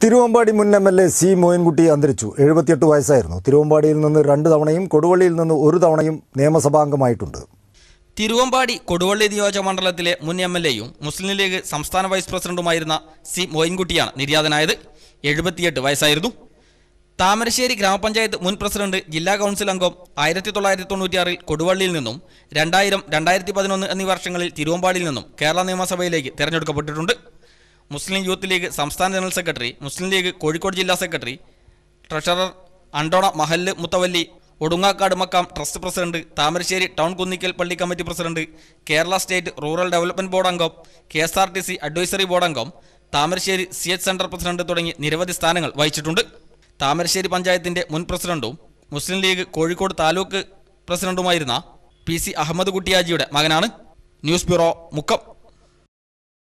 തിരുവമ്പാടി മുൻ MLA C Moyinkutty അന്തരിച്ചു. 78 വയസ്സായിരുന്നു. തിരുവമ്പാടിയിൽ നിന്ന് 2 തവണയും കൊടുവള്ളിയിൽ നിന്ന് 1 തവണയും നിയമസഭാംഗമായിട്ടുണ്ട്. തിരുവമ്പാടി കൊടുവള്ളി നിയോജകമണ്ഡലത്തിലെ മുൻ MLAയും മുസ്ലിം ലീഗ് സംസ്ഥാന വൈസ് പ്രസിഡന്റുമായിരുന്ന സി മോയിൻകുട്ടിയാണ് നിര്യാതനായത്. 78 വയസ്സായിരുന്നു. താമരശ്ശേരി ഗ്രാമപഞ്ചായത്ത് മുൻ പ്രസിഡന്റ്, ജില്ലാ കൗൺസിൽ അംഗം 1996 കൊടുവള്ളിയിൽ നിന്നും 2000, 2011 എന്നീ വർഷങ്ങളിൽ തിരുവമ്പാടിയിൽ നിന്നും കേരള നിയമസഭയിലേക്ക് തെരഞ്ഞെടുക്കപ്പെട്ടിട്ടുണ്ട്. മുസ്ലിം യൂത്ത് ലീഗ് സംസ്ഥാന general secretary, Muslim League Kozhikode ജില്ലാ സെക്രട്ടറി, ട്രഷറർ, അണ്ടോണ മഹല്ല് മുത്തവല്ലി, ഒടുങ്ങാക്കാട് മക്കാം trust president, Thamarassery town Kunnikkal പള്ളി committee president, Kerala state rural development board അംഗം, KSRTC അഡ്വൈസറി ബോർഡ് അംഗം, താമരശ്ശേരി CH സെന്റർ പ്രസിഡന്റ് തുടങ്ങി നിരവധി സ്ഥാനങ്ങൾ വഹിച്ചിട്ടുണ്ട്. താമരശ്ശേരി പഞ്ചായത്തിന്റെ മുൻ പ്രസിഡന്റും മുസ്ലിം ലീഗ് കോഴിക്കോട് താലൂക്ക് പ്രസിഡന്റുമായിരുന്ന PC അഹമ്മദ് കുട്ടിയാജിയുടെ മകനാണ്. News bureau, Mukkam.